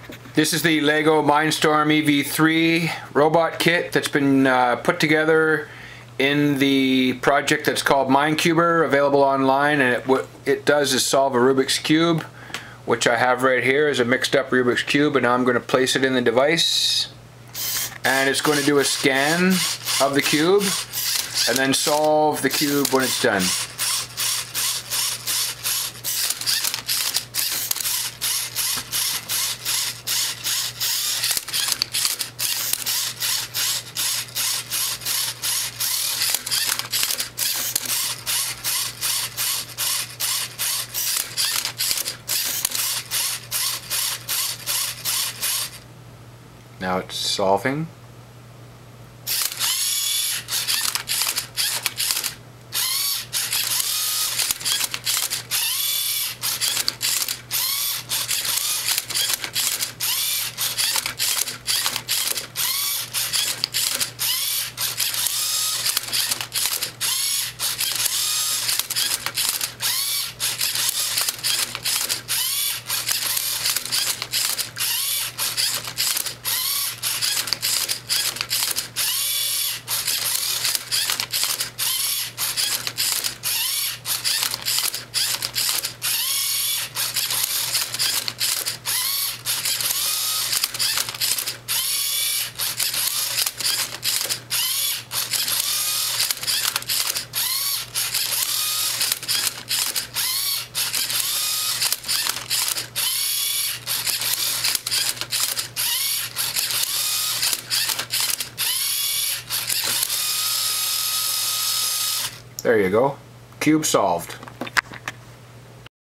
This is the Lego Mindstorm EV3 robot kit that's been put together in the project that's called Mindcuber, available online, and what it does is solve a Rubik's Cube, which I have right here as a mixed up Rubik's Cube, and now I'm going to place it in the device, and it's going to do a scan of the cube and then solve the cube when it's done. Now it's solving. There you go. Cube solved.